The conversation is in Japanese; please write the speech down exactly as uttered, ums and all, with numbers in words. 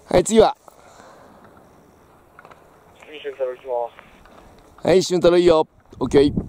はい、次は。 次、俊太郎行きます。 はい、俊太郎いいよ。オッケー。